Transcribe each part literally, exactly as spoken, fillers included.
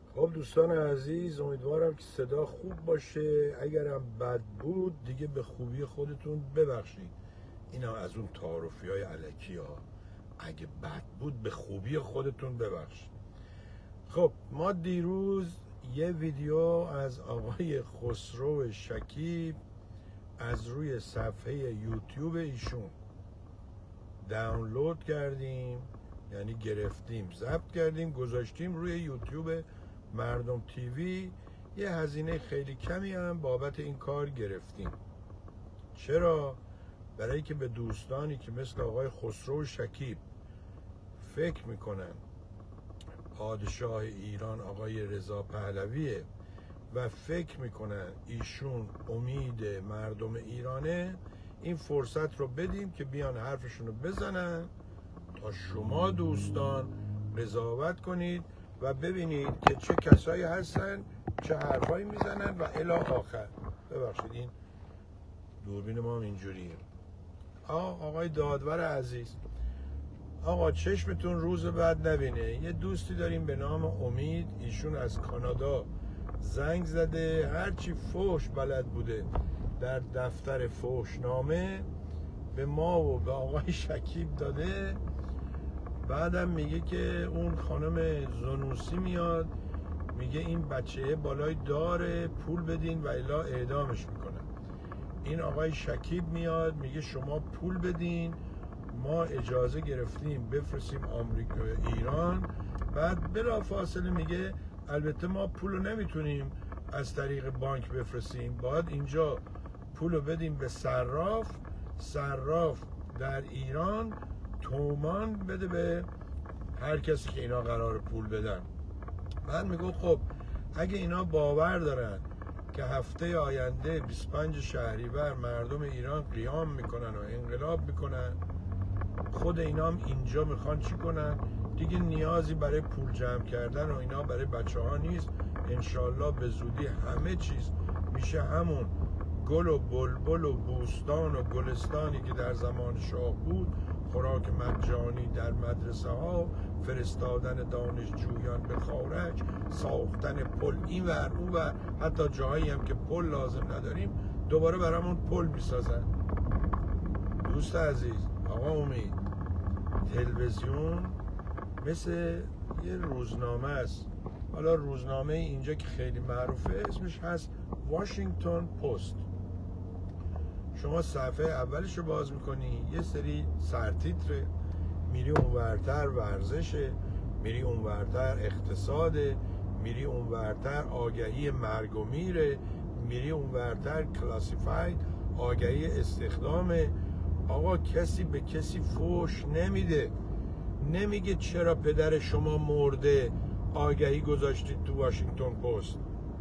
خب دوستان عزیز، امیدوارم که صدا خوب باشه. اگرم بد بود دیگه به خوبی خودتون ببخشید. اینا از اون تعارفی های علکی ها. اگه بد بود به خوبی خودتون ببخشید. خب ما دیروز یه ویدیو از آقای خسرو شکیب از روی صفحه یوتیوب ایشون دانلود کردیم، یعنی گرفتیم، ضبط کردیم، گذاشتیم روی یوتیوب مردم تیوی. یه هزینه خیلی کمی هم بابت این کار گرفتیم. چرا؟ برای که به دوستانی که مثل آقای خسرو شکیب فکر میکنن پادشاه ایران آقای رضا پهلویه و فکر میکنن ایشون امید مردم ایرانه، این فرصت رو بدیم که بیان حرفشون رو بزنن تا شما دوستان قضاوت کنید و ببینید که چه کسایی هستن، چه حرفایی میزنن و الی آخر. ببخشید این دوربین ما هم اینجوریه. آه آقای دادور عزیز، آقا چشمتون روز بعد نبینه. یه دوستی داریم به نام امید، ایشون از کانادا زنگ زده، هرچی فحش بلد بوده در دفتر فحشنامه به ما و به آقای شکیب داده. بعدم میگه که اون خانم زنوسی میاد میگه این بچه بالای داره، پول بدین و الا اعدامش میکنن. این آقای شکیب میاد میگه شما پول بدین، ما اجازه گرفتیم بفرستیم آمریکا ایران. بعد بلا فاصله میگه البته ما پول رو نمیتونیم از طریق بانک بفرستیم، باید اینجا پول رو بدیم به صراف، صراف در ایران تومان بده به هر کسی که اینا قرار پول بدن. بعد میگه خب اگه اینا باور دارن که هفته آینده بیست و پنج شهریور مردم ایران قیام میکنن و انقلاب میکنن، خود اینا هم اینجا میخوان چی کنن دیگه، نیازی برای پول جمع کردن و اینا برای بچه ها نیست. انشالله به زودی همه چیز میشه همون گل و بلبل و بوستان و گلستانی که در زمان شاه بود، خوراک مجانی در مدرسه ها، فرستادن دانشجویان به خارج، ساختن پل این ور اون ور، حتی جاهایی هم که پل لازم نداریم دوباره برامون پل میسازن. دوست عزیز، آقا امید، تلویزیون مثل یه روزنامه است. حالا روزنامه اینجا که خیلی معروفه اسمش هست واشنگتن پست. شما صفحه اولش رو باز میکنی، یه سری سرتیتره، میری اونورتر ورزشه، میری اونورتر اقتصاده، میری اونورتر آگهی مرگ و میره، میری اونورتر کلاسیفاید آگهی استخدامه. آقا کسی به کسی فوش نمیده، نمیگه چرا پدر شما مرده آگهی گذاشتید تو واشنگتن پست.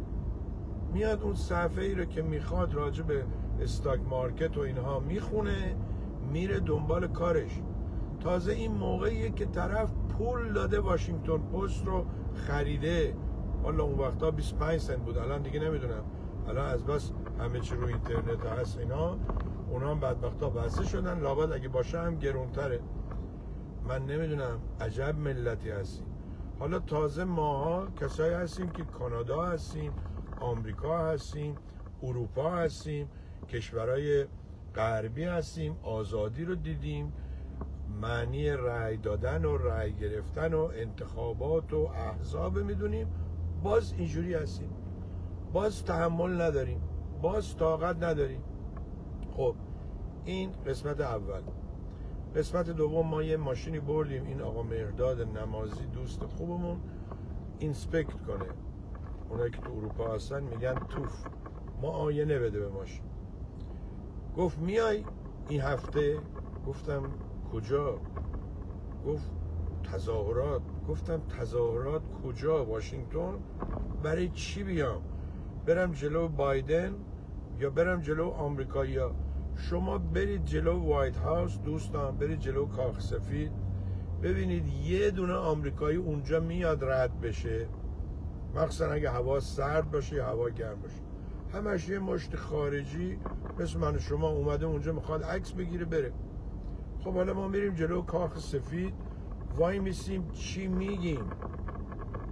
میاد اون صفحه ای رو که میخواد راجع به استاک مارکت و اینها میخونه، میره دنبال کارش. تازه این موقعیه که طرف پول داده واشنگتن پست رو خریده. والا اون وقتا بیست و پنج سنت بود، الان دیگه نمیدونم، الان از بس همه چی رو اینترنت هست اینا، اونا هم بدبختا بسته شدن، لابد اگه باشه هم گرونتره. من نمیدونم، عجب ملتی هستیم. حالا تازه ماها کسایی هستیم که کانادا هستیم، آمریکا هستیم، اروپا هستیم، کشورهای غربی هستیم، آزادی رو دیدیم، معنی رأی دادن و رأی گرفتن و انتخابات و احزاب میدونیم، باز اینجوری هستیم، باز تحمل نداریم، باز طاقت نداریم. خب این قسمت اول. قسمت دوم ما یه ماشینی بردیم این آقا مهرداد نمازی دوست خوبمون اینسپکت کنه. اونایی که تو اروپا هستن میگن توف، ما آینه بده به ماشین. گفت میای این هفته؟ گفتم کجا؟ گفت تظاهرات. گفتم تظاهرات کجا؟ واشنگتن؟ برای چی بیام؟ برم جلو بایدن یا برم جلو آمریکایی‌ها؟ شما برید جلو وایت هاوس دوستان، برید جلو کاخ سفید، ببینید یه دونه آمریکایی اونجا میاد رد بشه، مخصوصا اگه هوا سرد باشه یا هوا گرم باشه، همش یه مشت خارجی مثل من و شما اومده اونجا میخواد عکس بگیره بره. خب حالا ما میریم جلو کاخ سفید وای میسیم چی میگیم؟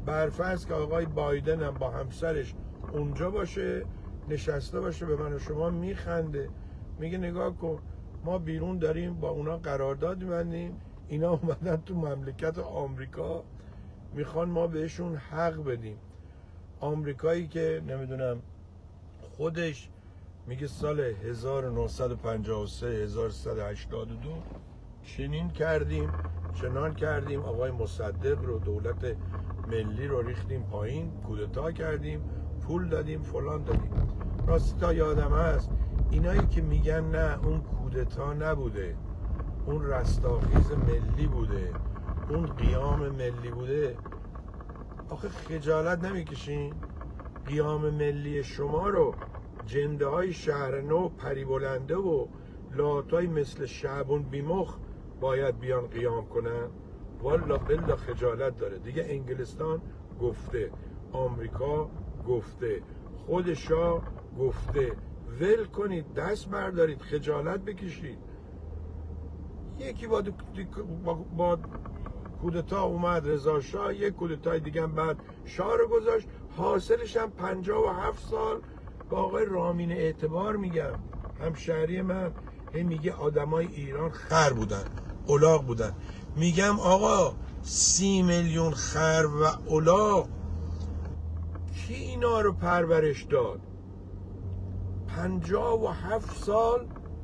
برفرض که آقای بایدن هم با همسرش اونجا باشه، نشسته باشه، به من و شما میخنده، میگه نگاه کن ما بیرون داریم با اونا قرارداد می‌بندیم، اینا اومدن تو مملکت آمریکا میخوان ما بهشون حق بدیم. آمریکایی که نمیدونم خودش میگه سال هزار و نهصد و پنجاه و سه هزار و سیصد و هشتاد و دو چنین کردیم چنان کردیم، آقای مصدق رو دولت ملی رو ریختیم پایین، کودتا کردیم، پول دادیم، فلان دادیم. راستی تا یادم هست اینایی که میگن نه اون کودتا نبوده، اون رستاخیز ملی بوده، اون قیام ملی بوده، آخه خجالت نمیکشین؟ قیام ملی شما رو جنده های شهر نو، پریبلنده و لاتای مثل شعبون بیمخ باید بیان قیام کنن؟ والا بلا خجالت داره دیگه. انگلستان گفته، آمریکا گفته، خود شاه گفته، ول کنید، دست بردارید، خجالت بکشید. یکی با, با, با کودتا اومد رضا شاه، یک کودتای دیگه هم بعد شاه رو گذاشت، حاصلش هم پنجاه و هفت سال با آقای رامین اعتبار میگم همشهری من هی میگه آدمای ایران خر بودن، الاغ بودن. میگم آقا سی میلیون خر و الاغ کی اینا رو پرورش داد؟ پنجاه و هفت سال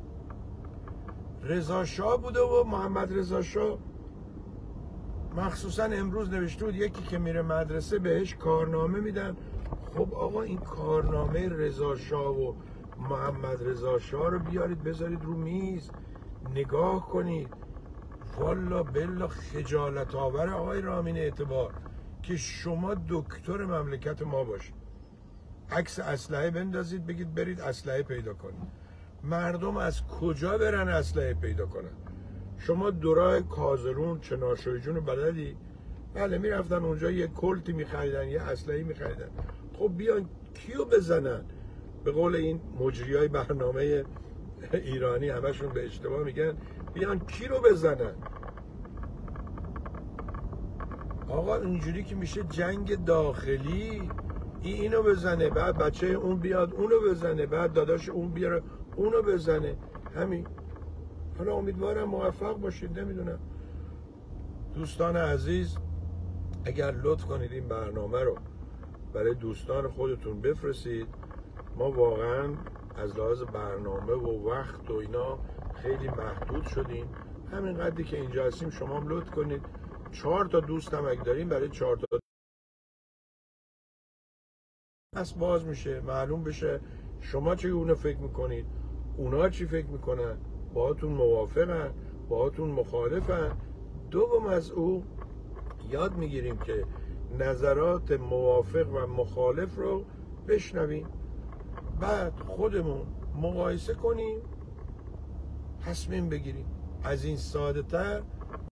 رضا شاه بوده و محمد رضا شاه مخصوصا امروز نوشته بود یکی که میره مدرسه بهش کارنامه میدن. خب آقا این کارنامه رضا شاه و محمد رضا شاه رو بیارید بذارید رو میز نگاه کنید. والا بلا خجالت آور آقای رامین اعتبار که شما دکتر مملکت ما باشید، عکس اسلحه بندازید بگید برید اسلحه پیدا کنید. مردم از کجا برن اسلحه پیدا کنن؟ شما دورای کازرون چنارشوی جون رو بلدی؟ بله میرفتن اونجا یه کلتی میخریدن یه اسلحه میخریدن. خب بیان کیو بزنن؟ به قول این مجریای برنامه ایرانی همشون به اشتباه میگن بیان کی رو بزنن؟ آقا اینجوری که میشه جنگ داخلی، این اینو بزنه بعد بچه اون بیاد اونو بزنه بعد داداش اون بیاره اونو بزنه. همین. حالا امیدوارم موفق باشید. نمیدونم دوستان عزیز اگر لطف کنید این برنامه رو برای دوستان خودتون بفرستید. ما واقعا از لحاظ برنامه و وقت و اینا خیلی محدود شدیم. همین قدری که اینجا هستیم شما هم لطف کنید چهار تا دوستم اگه داریم برای چهار تا بس باز میشه، معلوم بشه شما چی اونو فکر میکنید، اونا چی فکر میکنن، باهاتون موافقن، باهاتون مخالفن. دوم از او یاد میگیریم که نظرات موافق و مخالف رو بشنویم، بعد خودمون مقایسه کنیم تصمیم بگیریم. از این ساده تر